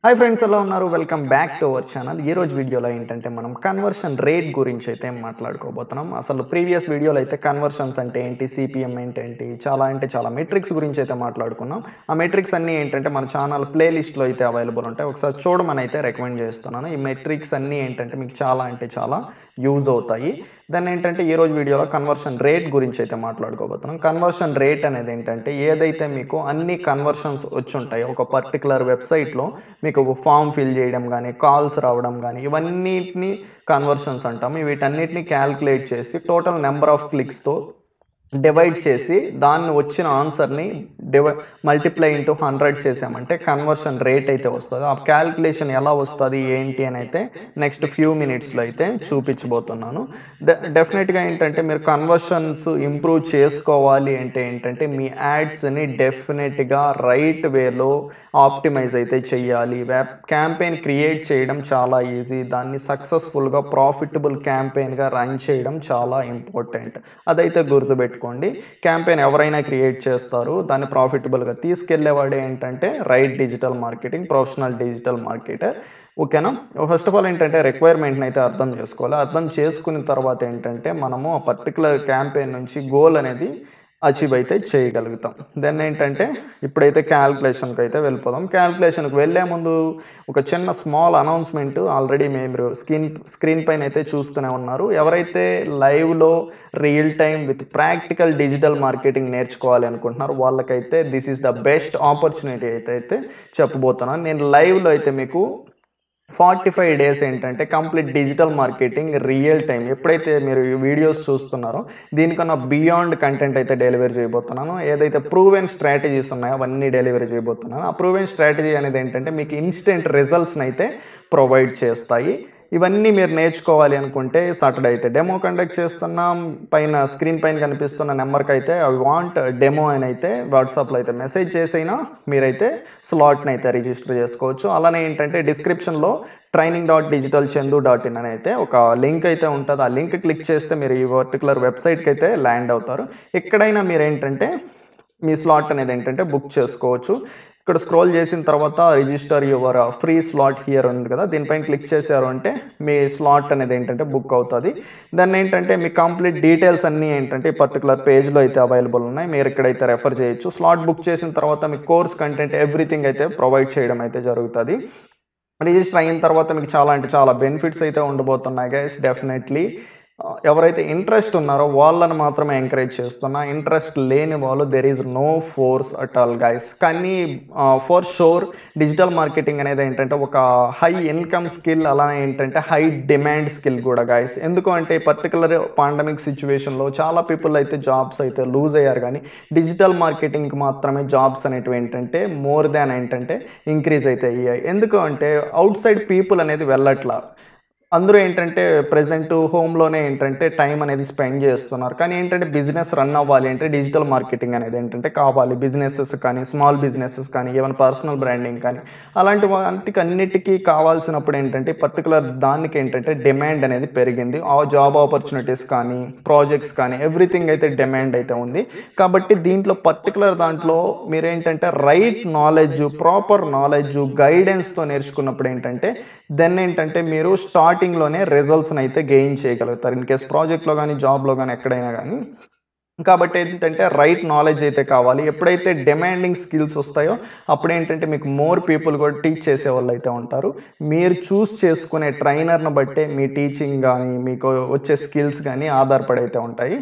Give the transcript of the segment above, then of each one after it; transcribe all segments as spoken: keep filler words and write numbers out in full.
Hi friends, ఎలా ఉన్నారు? Welcome back to our channel. ఈ రోజు వీడియోలో ఏంటంటే మనం కన్వర్షన్ రేట్ గురించి అయితే మాట్లాడుకోబోతున్నాం. అసలు ప్రీవియస్ వీడియోలో అయితే కన్వర్షన్స్ అంటే ఏంటి, సిపిఎం ఏంటేంటి, చాలా అంటే చాలా మెట్రిక్స్ గురించి అయితే మాట్లాడుకున్నాం. ఆ మెట్రిక్స్ అన్నీ ఏంటంటే మన ఛానల్ ప్లేలిస్ట్లో అయితే అవైలబుల్ ఉంటాయి. ఒకసారి చూడమని అయితే రికమెండ్ చేస్తున్నాను. ఈ మెట్రిక్స్ అన్నీ ఏంటంటే మీకు చాలా అంటే చాలా యూజ్ అవుతాయి. దాన్ని ఏంటంటే ఈ రోజు వీడియోలో కన్వర్షన్ రేట్ గురించి అయితే మాట్లాడుకోబోతున్నాం. కన్వర్షన్ రేట్ అనేది ఏంటంటే ఏదైతే మీకు అన్ని కన్వర్షన్స్ వచ్చి ఉంటాయో ఒక పర్టికులర్ వెబ్సైట్లో మీకు ఫామ్ ఫిల్ చేయడం కానీ, కాల్స్ రావడం కానీ, ఇవన్నిటిని కన్వర్షన్స్ అంటాము. వీటన్నిటిని క్యాల్కులేట్ చేసి టోటల్ నెంబర్ ఆఫ్ క్లిక్స్తో డివైడ్ చేసి దాన్ని వచ్చిన ఆన్సర్ని డివై మల్టిప్లై ఇంటూ హండ్రెడ్ చేసామంటే కన్వర్షన్ రేట్ అయితే వస్తుంది. ఆ క్యాల్కులేషన్ ఎలా వస్తుంది ఏంటి అని అయితే నెక్స్ట్ ఫ్యూ మినిట్స్లో అయితే చూపించబోతున్నాను. డెఫినెట్గా ఏంటంటే మీరు కన్వర్షన్స్ ఇంప్రూవ్ చేసుకోవాలి అంటే ఏంటంటే మీ యాడ్స్ని డెఫినెట్గా రైట్ వేలో ఆప్టిమైజ్ అయితే చేయాలి. వెబ్ క్యాంపెయిన్ క్రియేట్ చేయడం చాలా ఈజీ. దాన్ని సక్సెస్ఫుల్గా ప్రాఫిటబుల్ క్యాంపెయిన్గా రన్ చేయడం చాలా ఇంపార్టెంట్. అదైతే గుర్తుపెట్టుకోండి. క్యాంపెయిన్ ఎవరైనా క్రియేట్ చేస్తారు, దాన్ని ప్రాఫిటబుల్గా తీసుకెళ్లేవాడే ఏంటంటే right digital marketing professional digital marketer. ఓకేనా? ఫస్ట్ ఆఫ్ ఆల్ ఏంటంటే రిక్వైర్మెంట్ని అయితే అర్థం చేసుకోవాలి. అర్థం చేసుకున్న తర్వాత ఏంటంటే మనము ఆ పర్టికులర్ క్యాంపెయిన్ నుంచి గోల్ అనేది అచీవ్ అయితే చేయగలుగుతాం. దెన్ ఏంటంటే ఇప్పుడైతే క్యాల్కులేషన్కి అయితే వెళ్ళిపోదాం. క్యాల్కులేషన్కి వెళ్ళే ముందు ఒక చిన్న స్మాల్ అనౌన్స్మెంట్ ఆల్రెడీ మీరు స్క్రీన్ స్క్రీన్ పైన అయితే చూస్తూనే ఉన్నారు. ఎవరైతే లైవ్లో real time with practical digital marketing నేర్చుకోవాలి అనుకుంటున్నారు వాళ్ళకైతే this is the best opportunity అయితే అయితే చెప్పబోతున్నాను. నేను లైవ్లో అయితే మీకు ఫార్టీ ఫైవ్ డేస్ ఏంటంటే complete digital marketing real time ఎప్పుడైతే మీరు వీడియోస్ చూస్తున్నారో దీనికన్నా బియాండ్ కంటెంట్ అయితే డెలివరీ చేయబోతున్నాను. ఏదైతే ప్రూవెన్ స్ట్రాటజీస్ ఉన్నాయో అవన్నీ డెలివరీ చేయబోతున్నాను. ఆ ప్రూవెన్ స్ట్రాటజీ అనేది ఏంటంటే మీకు ఇన్స్టెంట్ రిజల్ట్స్ని అయితే ప్రొవైడ్ చేస్తాయి. ఇవన్నీ మీరు నేర్చుకోవాలి అనుకుంటే సాటర్డే అయితే డెమో కండక్ట్ చేస్తున్నాం. పైన స్క్రీన్ పైన కనిపిస్తున్న నెంబర్కి అయితే ఐ వాంట్ డెమో అని అయితే వాట్సాప్లో అయితే మెసేజ్ చేసైనా మీరైతే స్లాట్ని అయితే రిజిస్టర్ చేసుకోవచ్చు. అలానే ఏంటంటే డిస్క్రిప్షన్లో training dot digital Chandu dot in అని అయితే ఒక లింక్ అయితే ఉంటుంది. ఆ లింక్ క్లిక్ చేస్తే మీరు ఈ పర్టికులర్ వెబ్సైట్కి అయితే ల్యాండ్ అవుతారు. ఎక్కడైనా మీరు ఏంటంటే మీ స్లాట్ అనేది ఏంటంటే బుక్ చేసుకోవచ్చు. ఇక్కడ స్క్రోల్ చేసిన తర్వాత register your free slot here ఉంది కదా, దీనిపైన క్లిక్ చేశారు అంటే మీ స్లాట్ అనేది ఏంటంటే బుక్ అవుతుంది. దాన్ని ఏంటంటే మీ కంప్లీట్ డీటెయిల్స్ అన్నీ ఏంటంటే పర్టికులర్ పేజ్లో అయితే అవైలబుల్ ఉన్నాయి. మీరు ఇక్కడైతే రెఫర్ చేయొచ్చు. స్లాట్ బుక్ చేసిన తర్వాత మీ కోర్స్ కంటెంట్ ఎవ్రీథింగ్ అయితే ప్రొవైడ్ చేయడం అయితే జరుగుతుంది. రిజిస్టర్ అయిన తర్వాత మీకు చాలా అంటే చాలా బెనిఫిట్స్ అయితే ఉండబోతున్నాయి గైస్. డెఫినెట్లీ ఎవరైతే ఇంట్రెస్ట్ ఉన్నారో వాళ్ళని మాత్రమే ఎంకరేజ్ చేస్తున్నా. ఇంట్రెస్ట్ లేని వాళ్ళు there is no force at all guys. కానీ ఫర్ షూర్ డిజిటల్ మార్కెటింగ్ అనేది ఏంటంటే ఒక హై ఇన్కమ్ స్కిల్, అలానే ఏంటంటే హై డిమాండ్ స్కిల్ కూడా గైస్. ఎందుకు అంటే పర్టికులర్ పాండమిక్ సిచ్యువేషన్లో చాలా పీపుల్ అయితే జాబ్స్ అయితే లూజ్ అయ్యారు, కానీ డిజిటల్ మార్కెటింగ్కి మాత్రమే జాబ్స్ అనేటివి ఏంటంటే మోర్ దాన్ ఏంటంటే ఇంక్రీజ్ అయితే అయ్యాయి. ఎందుకు అంటే అవుట్ సైడ్ పీపుల్ అనేది వెళ్ళట్లా. అందరూ ఏంటంటే ప్రజెంట్ హోమ్లోనే ఏంటంటే టైం అనేది స్పెండ్ చేస్తున్నారు. కానీ ఏంటంటే బిజినెస్ రన్ అవ్వాలి అంటే డిజిటల్ మార్కెటింగ్ అనేది ఏంటంటే కావాలి. బిజినెసెస్ కానీ, స్మాల్ బిజినెసెస్ కానీ, ఈవెన్ పర్సనల్ బ్రాండింగ్ కానీ అలాంటి వాటికి అన్నిటికీ కావాల్సినప్పుడు ఏంటంటే పర్టికులర్ దానికి ఏంటంటే డిమాండ్ అనేది పెరిగింది. ఆ జాబ్ ఆపర్చునిటీస్ కానీ, ప్రాజెక్ట్స్ కానీ ఎవ్రీథింగ్ అయితే డిమాండ్ అయితే ఉంది. కాబట్టి దీంట్లో పర్టికులర్ దాంట్లో మీరేంటంటే రైట్ నాలెడ్జ్, ప్రాపర్ నాలెడ్జ్, గైడెన్స్తో నేర్చుకున్నప్పుడు ఏంటంటే దెన్ ఏంటంటే మీరు స్టార్టింగ్లోనే రిజల్ట్స్ని అయితే గెయిన్ చేయగలుగుతారు. ఇన్ కేస్ ప్రాజెక్ట్లో కానీ, జాబ్లో కానీ, ఎక్కడైనా కానీ. కాబట్టి ఏంటంటే రైట్ నాలెడ్జ్ అయితే కావాలి. ఎప్పుడైతే డిమాండింగ్ స్కిల్స్ వస్తాయో అప్పుడు ఏంటంటే మీకు మోర్ పీపుల్ కూడా టీచ్ చేసే వాళ్ళు అయితే ఉంటారు. మీరు చూస్ చేసుకునే ట్రైనర్ని బట్టే మీ టీచింగ్ కానీ, మీకు వచ్చే స్కిల్స్ కానీ ఆధారపడి అయితే ఉంటాయి.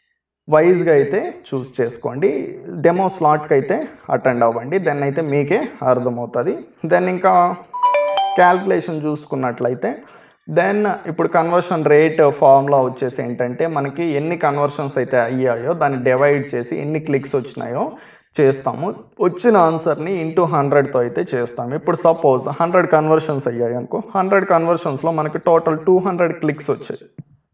వైజ్గా అయితే చూస్ చేసుకోండి. డెమో స్లాట్కి అయితే అటెండ్ అవ్వండి. దెన్ అయితే మీకే అర్థమవుతుంది. దెన్ ఇంకా క్యాల్కులేషన్ చూసుకున్నట్లయితే దెన్ ఇప్పుడు కన్వర్షన్ రేట్ ఫార్ములా వచ్చేసి ఏంటంటే మనకి ఎన్ని కన్వర్షన్స్ అయితే అయ్యాయో దాన్ని డివైడ్ చేసి ఎన్ని క్లిక్స్ వచ్చినాయో చేస్తాము. వచ్చిన ఆన్సర్ని ఇంటూ హండ్రెడ్తో అయితే చేస్తాము. ఇప్పుడు సపోజ్ హండ్రెడ్ కన్వర్షన్స్ అయ్యాయి అనుకో, హండ్రెడ్ కన్వర్షన్స్లో మనకి టోటల్ టూ హండ్రెడ్ క్లిక్స్ వచ్చాయి.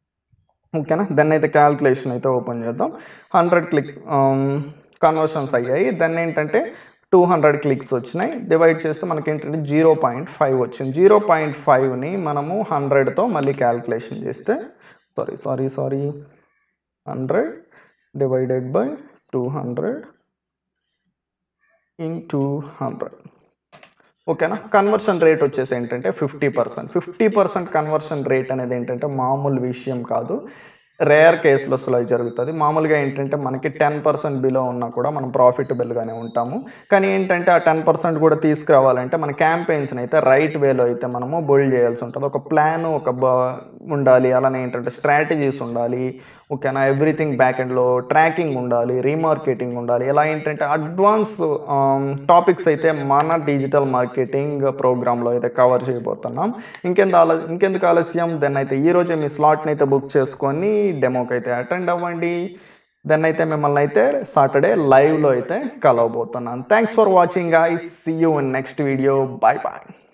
ఓకేనా? దెన్ అయితే క్యాల్కులేషన్ అయితే ఓపెన్ చేద్దాం. హండ్రెడ్ క్లిక్ కన్వర్షన్స్ అయ్యాయి. దెన్ ఏంటంటే టూ హండ్రెడ్ క్లిక్స్ వచ్చినాయి. డివైడ్ చేస్తే మనకి ఏంటంటే జీరో పాయింట్ ఫైవ్ వచ్చింది. జీరో పాయింట్ ఫైవ్ని మనము హండ్రెడ్తో మళ్ళీ క్యాల్కులేషన్ చేస్తే sorry sorry sorry hundred divided by two hundred into hundred ఓకేనా. కన్వర్షన్ రేట్ వచ్చేసి ఏంటంటే fifty percent fifty percent conversion rate అనేది ఏంటంటే మామూలు విషయం కాదు. రేర్ కేసులెస్లో అది జరుగుతుంది. మామూలుగా ఏంటంటే మనకి టెన్ పర్సెంట్ బిలో ఉన్నా కూడా మనం ప్రాఫిటబుల్గానే ఉంటాము. కానీ ఏంటంటే ఆ టెన్ పర్సెంట్ కూడా తీసుకురావాలంటే మన క్యాంపెయిన్స్ని అయితే రైట్ వేలో అయితే మనము బిల్డ్ చేయాల్సి ఉంటుంది. ఒక ప్లాన్ ఒక బ ఉండాలి. అలానే ఏంటంటే స్ట్రాటజీస్ ఉండాలి. ఓకేనా. ఎవ్రీథింగ్ బ్యాక్ ఎండ్లో ట్రాకింగ్ ఉండాలి, రీమార్కెటింగ్ ఉండాలి. ఇలా ఏంటంటే అడ్వాన్స్ టాపిక్స్ అయితే మన డిజిటల్ మార్కెటింగ్ ప్రోగ్రాంలో అయితే కవర్ చేయబోతున్నాం. ఇంకెంత ఆల ఇంకెందుకు ఆలస్యం, దెన్ అయితే ఈరోజే మీ స్లాట్ని అయితే బుక్ చేసుకొని డెమోకి అయితే అటెండ్ అవ్వండి. దెన్ అయితే మిమ్మల్ని అయితే సాటర్డే లైవ్లో అయితే కలవబోతున్నాను. Thanks for watching guys. See you in next video. Bye bye.